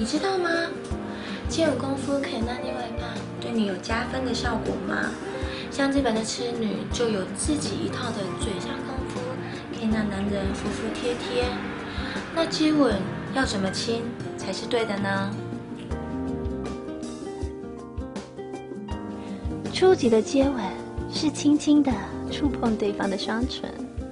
你知道吗？接吻功夫可以让另外一半对你有加分的效果吗？像日本的痴女就有自己一套的嘴上功夫，可以让男人服服帖帖。那接吻要怎么亲才是对的呢？ 初级的接吻是轻轻地触碰对方的双唇，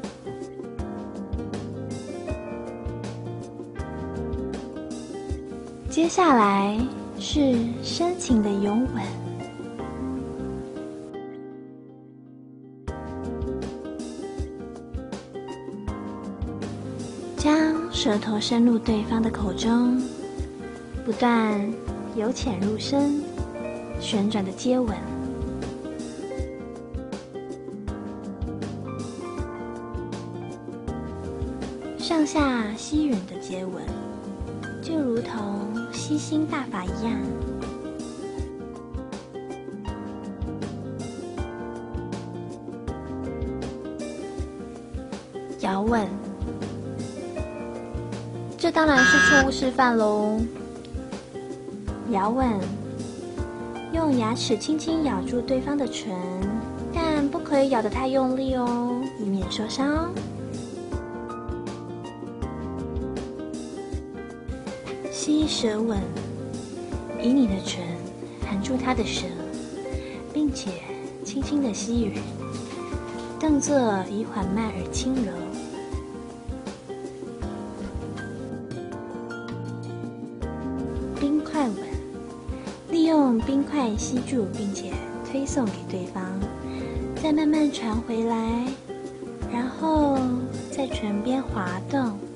接下来是深情的拥吻，将舌头伸入对方的口中，不断由浅入深，旋转的接吻。上下吸吮的接吻，就如同吸星大法一样。咬吻，这当然是错误示范喽。咬吻，用牙齿轻轻咬住对方的唇，但不可以咬得太用力哦，以免受伤哦。吸舌吻，以你的唇含住他的舌，并且轻轻的吸吮，动作以缓慢而轻柔。冰块吻，利用冰块吸住并且推送给对方，再慢慢传回来，然后在唇边滑动。